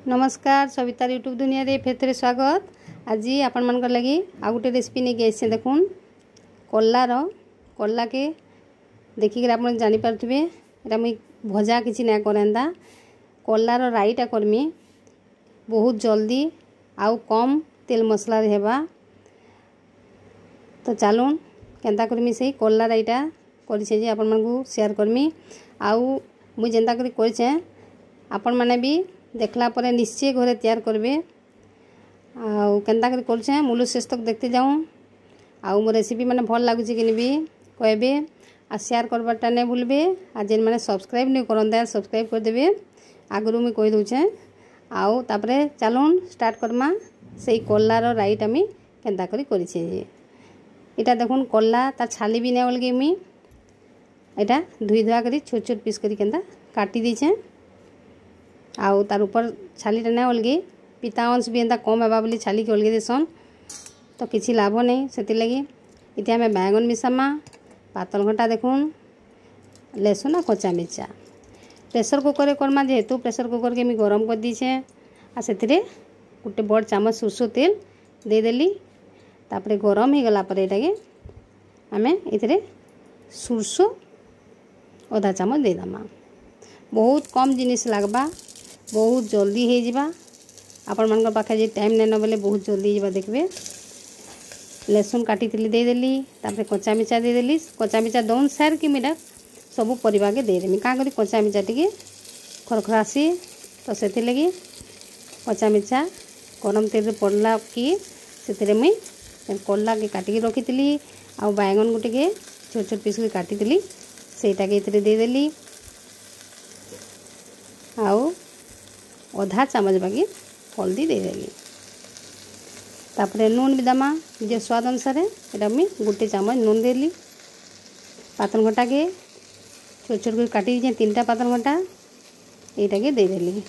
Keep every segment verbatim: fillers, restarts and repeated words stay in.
नमस्कार सवितार यूट्यूब दुनिया रे फिर थे स्वागत। आज आपण मान लगी आ गोटे रेसिपी नहीं गए देखुन कलार कला के देखिक आप जानीपारे यहाँ मुई भजा किसी ना करेंदा कलार राईटा करमी बहुत जल्दी आउ कम तेल मसला हेबा। तो चलून केंता करमी से कला राईटा करिछे जे आपण मानकु शेयर करमी आउ मुई जेंता करी करिछे आपण माने भी देखला परे निश्चय घरे तैयार करबे। आउ केंता करी करछे मूल शेष तक देखते जाऊँ। आउ मो रेसिपी माने भल लागुची कि भी कहबे आ शेयर करबाटा नहीं भूलबे। आ जेन माने सब्सक्राइब नहीं करंदा सब्सक्राइब कर देबे आगरू मुई कहि दउछे। आउ तापरे चलून स्टार्ट करमा सेई कलार राईट आमी केंता करी करिछे जे इटा देखुन कला ता छाली भी नहीं अलगे मुई एटा धुई धुआ करी छोट छोट पीस करी केंता काटी दीछे। आउ तार ऊपर छालीटा नहीं अलगे पिता अंश भी एंता कम हेबा बोली छाली के अलगे देसन तो किसी लाभ नहीं से लगी इतना आम बैगन मिसामा पातल घंटा देखुन लेसुन आ कच्चा मिर्चा प्रेसर कुकर करमा जेहेतु प्रेसर कुकर के गरम कर दीछे आ से गोटे बड़ चामच सोरसो तेल देदेली तापरे गरम हो गला परे एटाके आमे इथरे सोरसो अधा चामच देदमा। बहुत कम जिनिस लागबा बहुत जल्दी हो जावा। आपण मान पाखे जे टाइम नहीं न बोले बहुत जल्दी जावा देखबे। लहसुन काटी देदेली तापरे कच्चा मिर्चा देदेली कच्चा मिर्चा दौन सार कि मेरा सबू परिवा के देदेमी क्या करी कच्चा मिर्चा टी खरखरासी तो से लगी कच्चा मिर्चा गरम तेल पड़ला कि से मुई कला के काटिकी रखी आ बैगन गुटे के छोट छोट पीस काटी सेटा के इतरे देदेली आउ अधा चामच बाकी हल्दी देदेली तापरे नून भी दमा जे स्वाद अनुसार एटा मुई गोटे चामच नून देली। पातल घंटा के छोट छोट कर काटी दीजिए तीन टा पातल घंटा एटा के देदेली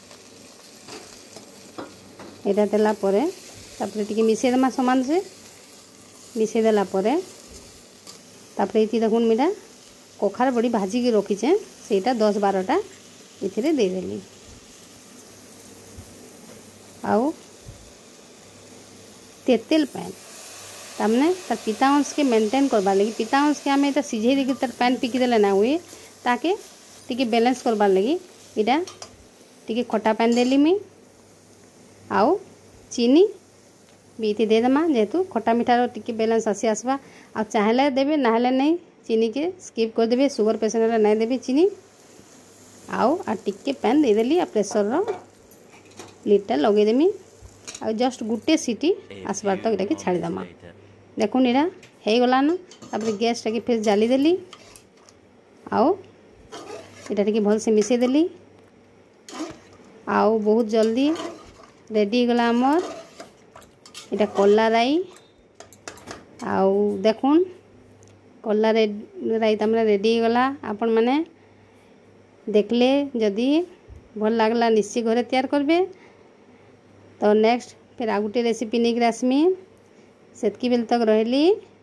एटा देला परे तापरे टिके मिसई दमा समान से मिसई देला परे तापरे इति देखुन मेरा कखार बड़ी भाजी की रखीचे सेटा दस बारटा इथिरे देदेली आउ तेतेल पैन तमने तार पिता अंश के मेंटेन करवा लगी पिता अंश के आम सीझे देखिए तार पैन पिकी देले ना हुए ताके टिके बैलेंस करवार लगी इटा टिके खटा पैन देली मुई आउ चीनी भी इति देदेमा जेहेतु खटा मिठार टिके बैलेंस आसी आसवा आ चाहले देबे नाहले नहीं चीनी के स्किप कर देबे सुगर पेशेंट नहीं देबे चीनी आउ आ टिके पैन देदेली आ प्रेसर रो लिडटा लगेदेमी आ जस्ट गुटे सीटी आसबार तक इटा छाड़ीदमा। देखुन इटा हो गलान तापर गैस टाके फिर जाली देली आउ इटा टिके भल से मिसई देली आउ बहुत जल्दी रेडी गला आमर इटा कला राई आउ देखुन कला राई तमने रेडी गला आपण माने देखले जदि भल लागला निश्चय घरे तैयार करबे। तो नेक्स्ट फिर आ गोटे रेसिपी नहीं आसमी सेतकी बेल तक रहली।